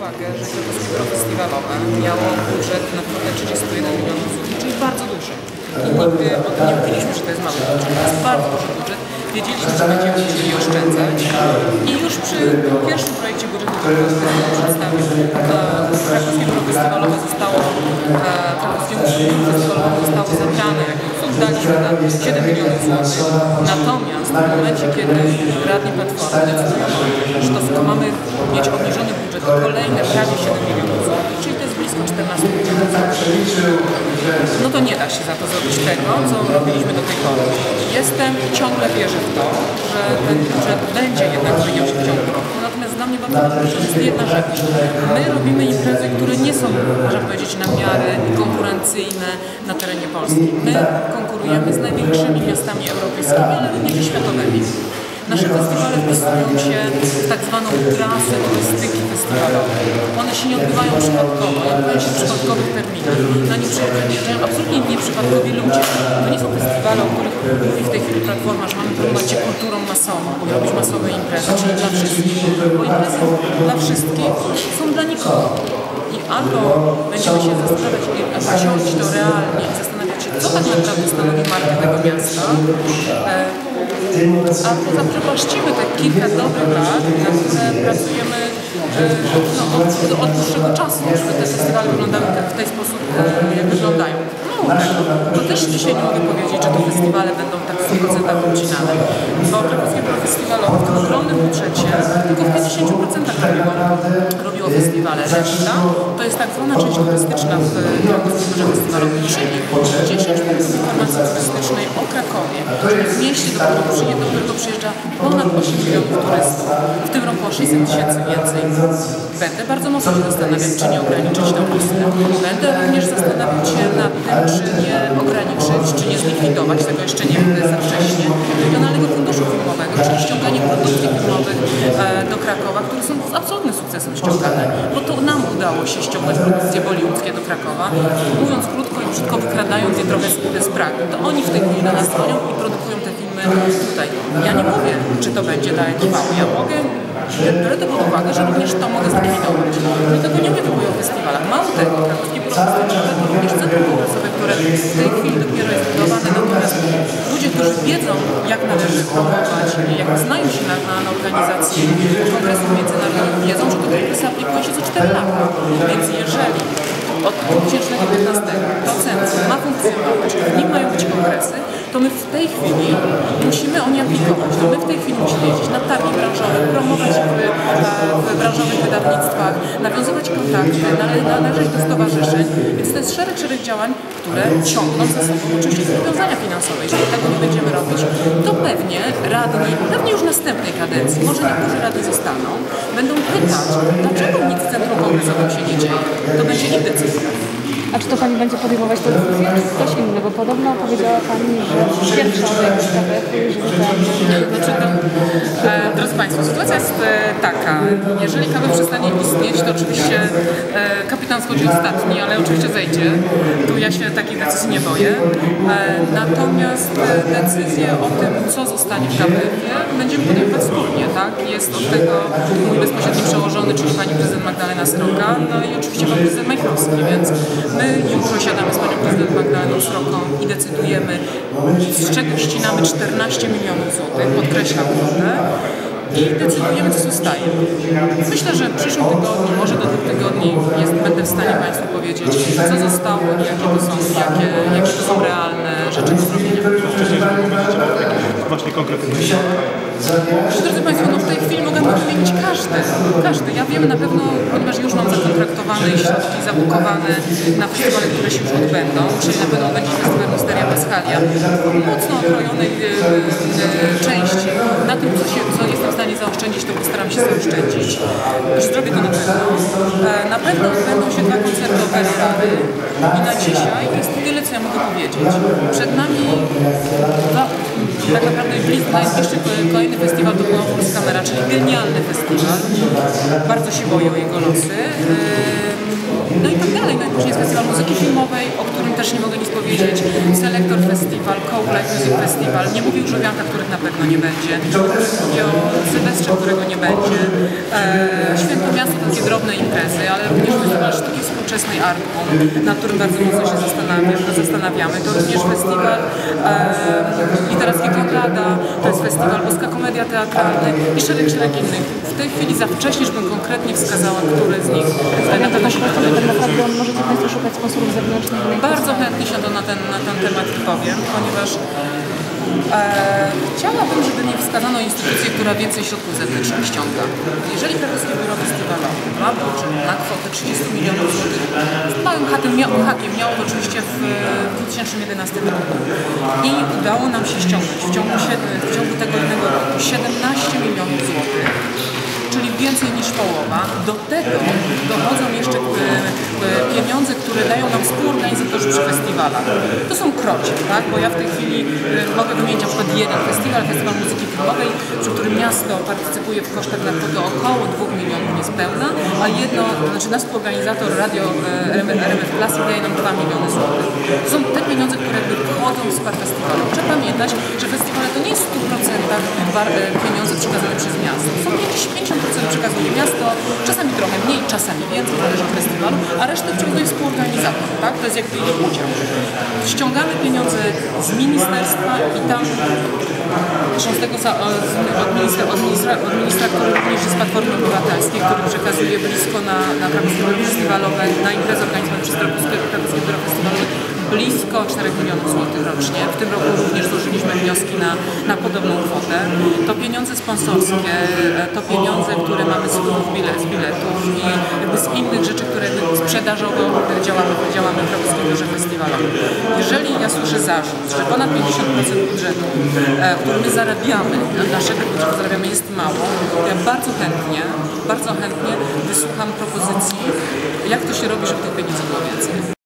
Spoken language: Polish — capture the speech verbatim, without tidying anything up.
uwagę, że Krakowskie Biuro Festiwalowe miało budżet na kwotę trzydzieści jeden milionów złotych, czyli bardzo duży. I nigdy o tym nie mówiliśmy, że to jest mały budżet. To jest bardzo duży budżet. Wiedzieliśmy, że będziemy musieli oszczędzać. I już przy pierwszym projekcie budżetu, który przedstawił, Krakowskie Biuro Festiwalowe zostało, Krakowskiemu Biuro Festiwalowemu zostało zabrane, jak oddaliśmy na siedem milionów złotych. Natomiast w momencie, kiedy radni Platformy decydują, że to mamy mieć obniżony budżet o kolejne prawie siedem milionów złotych, czyli to jest blisko czternaście milionów złotych, no to nie da się za to zrobić tego, co robiliśmy do tej pory. Jestem, ciągle wierzę w to, że ten budżet będzie jednak zmieniał się w ciągu roku. Natomiast dla mnie bardzo ważna jest jedna rzecz. My robimy imprezy, które nie są, można powiedzieć, na miarę konkurencyjne na terenie Polski. My konkurujemy z największymi miastami europejskimi, ale również i światowymi. Nasze festiwale wpisują się w tak zwaną trasę turystyki festiwalowej. One się nie odbywają przypadkowo, odbywają się w przypadkowych terminach. Na nie przyjeżdżają absolutnie nieprzypadkowi ludzie. To nie są festiwale, o których mówi w tej chwili Platforma, że mamy promować się kulturą masową i robić masowe imprezy, czyli dla wszystkich. Bo imprezy dla wszystkich są dla nikogo. I albo będziemy się zastanawiać i pasiąść to realnie i zastanawiać się, co tak naprawdę stanowi markę tego miasta, albo zaprzepaszcimy te kilka dobrych lat, na które pracujemy no, od, od dłuższego czasu, żeby te festiwale wyglądały w ten sposób, jak wyglądają. Mało tego, to też dzisiaj nie mogę powiedzieć, że te festiwale będą tak w stu procentach ucinane, bo Krakowskie Biuro Festiwalowe w tym ogromnym budżecie tylko w pięćdziesięciu procentach robiło, robiło festiwale. Reszta to jest tak zwana część turystyczna w Krakowskim Biurze Festiwalowym, czyli dziesięć punktów informacji turystycznej o Krakowie, w mieście, do którego, przyje, do którego przyjeżdża ponad osiem milionów turystów, w tym roku o sześćset tysięcy więcej. Będę bardzo mocno się zastanawiać, czy nie ograniczyć tą listę. Będę również zastanawiać się nad tym, czy nie ograniczyć, czy nie zlikwidować, tego jeszcze nie wiem, za wcześnie, Regionalnego Funduszu Filmowego, czyli ściąganie produkcji filmowych e, do Krakowa, które są z absolutnym sukcesem ściągane, bo to nam udało się ściągnąć produkcje bollywoodzkie do Krakowa, mówiąc krótko i brzydko, wykradając je trochę z, z pragu. To oni w tej chwili do nas dzwonią i produkują te filmy tutaj. Ja nie mówię, czy to będzie dla ekipa. Ja mogę, biorę to pod uwagę, że również to mogę zlikwidować. Dlatego nie mówię tylko o festiwalach. Mało tego, Krakowskie Biuro Festiwalowe to również centrum kongresowe, które w tej chwili dopiero jest budowane, natomiast ludzie, którzy wiedzą, jak należy promować, jak znają się na, na, na organizacji kongresów międzynarodowych, wiedzą, że to kongresy aplikuje się co cztery lata. Więc jeżeli od dwa tysiące piętnastego to centrum ma funkcjonować, w nim mają być kongresy, to my w tej chwili musimy o nie aplikować. To my w tej chwili musimy jeździć na targi branżowe, promować w, w branżowych wydawnictwach, nawiązywać kontakty, należeć do stowarzyszeń. Więc to jest szereg, szereg działań, które ciągną za sobą oczywiście zobowiązania finansowe. Jeżeli tego nie będziemy robić, to pewnie radni, pewnie już w następnej kadencji, może niektórzy radni zostaną, będą pytać, dlaczego nic w centrum kongresowym się nie dzieje. To będzie ich decyzja. A czy to Pani będzie podejmować tę decyzję, czy ktoś inny? Bo podobno powiedziała Pani, że pierwsza odejdzie z K P F-u, żeby tam... Znaczy, no, e, drodzy Państwo, sytuacja jest e, taka. Jeżeli K P F przestanie istnieć, to oczywiście e, kapitan schodzi ostatni, ale oczywiście zejdzie. Tu ja się takiej decyzji nie boję. E, natomiast e, decyzję o tym, co zostanie w K P F-ie, będziemy podejmować wspólnie, tak? Jest od tego mój bezpośredni przełożony, czyli Pani Prezydent Magdalena Sroka, no i oczywiście Pan Prezydent Majchrowski, więc my jutro siadamy z Panią Prezydent Magdaleną Sroką i decydujemy, z czego ścinamy czternaście milionów złotych, podkreślam kwotę, i decydujemy, co zostaje. Myślę, że w przyszłym tygodniu, może do dwóch tygodni jest, będę w stanie Państwu powiedzieć, co zostało i jakie to są, jakie, jakie to są realne rzeczy do zrobienia. Właśnie konkretnie. Drodzy Państwo, no w tej chwili mogę wymienić każdy. Każdy. Ja wiem na pewno, ponieważ już mam zakontraktowane i środki zabukowane na festiwale, które się już odbędą, czyli na pewno będzie festiwal Misteria Paschalia, mocno okrojonej y, y, części. Na tym, co, się, co jestem w stanie zaoszczędzić, to postaram się zaoszczędzić. Już zrobię to na pewno. E, na pewno odbędą się dwa koncerty Opery Rady i na dzisiaj to jest tyle, co ja mogę powiedzieć. Przed nami dwa, tak naprawdę najbliższy kolejny festiwal to była Polska Kamera, czyli genialny festiwal. Bardzo się boję o jego losy. No i tak dalej. No i później jest festiwal muzyki filmowej, o którym też nie mogę nic powiedzieć. Selector Festival, Cold Live Music Festival, nie mówię już o Wiankach, których na pewno nie będzie, mówię o Sylwestrze, którego nie będzie. E, Święto Miasto, takie drobne imprezy, ale również festiwal sztuki współczesnej Artcom, nad którym bardzo mocno się zastanawiamy. zastanawiamy. To również festiwal e, literacki Konrada, to jest festiwal Boska Komedia Teatralna i szereg, szereg innych. W tej chwili za wcześnie, żebym konkretnie wskazała, który z nich na pewno się tak naprawdę możecie Państwo szukać sponsorów zewnętrznych. Bardzo chętnie się to na ten, na ten temat powiem, ponieważ e, chciałabym, żeby mi wskazano instytucję, która więcej środków zewnętrznych ściąga. Jeżeli Krakowskie Biuro Festiwalowe ma budżet na kwotę trzydzieści milionów złotych, z małym hakiem, miał, hakiem miało to oczywiście w dwa tysiące jedenastym roku i udało nam się ściągnąć w ciągu, w ciągu tego jednego roku siedemnaście milionów złotych. Czyli więcej niż połowa. Do tego dochodzą jeszcze pieniądze, które dają nam współorganizatorzy przy festiwalach. To są krocie, tak? Bo ja w tej chwili mogę wymienić na przykład jeden festiwal, Festiwal Muzyki Filmowej, przy którym miasto partycypuje w kosztach na kwotę około dwóch milionów niespełna, a jedno, znaczy nasz współorganizator Radio R M F Classic daje nam dwa miliony złotych. To są te pieniądze, które jakby wchodzą w skład festiwalu. Trzeba pamiętać, że festiwale to nie jest w stu procentach pieniądze przekazane przez miasto. Są jakieś pięćdziesiąt procent przekazuje miasto, czasami trochę mniej, czasami więcej, zależy od festiwalu, a resztę przekazuje współorganizator, tak? To jest jakby ich udział. Ściągamy pieniądze z ministerstwa i tam z tego od ministra, od ministra, od ministra, który również jest z Platformy Obywatelskiej, który przekazuje blisko na, na Krakowskie Biuro Festiwalowe, na imprezę organizowaną przez Krakowskie Biuro Festiwalowe blisko czterech milionów złotych rocznie. W tym roku również złożyliśmy wnioski na, na podobną kwotę. To pieniądze sponsorskie, to pieniądze, które mamy z wpływów bilet, z biletów i jakby z innych rzeczy, które sprzedażowo działamy, działamy w Krakowskim Biurze Festiwalowym. Jeżeli ja słyszę zarzut, że ponad pięćdziesiąt procent budżetu, który my zarabiamy, naszego budżetu zarabiamy, jest mało, to ja bardzo chętnie, bardzo chętnie wysłucham propozycji, jak to się robi, żeby tych pieniędzy było więcej.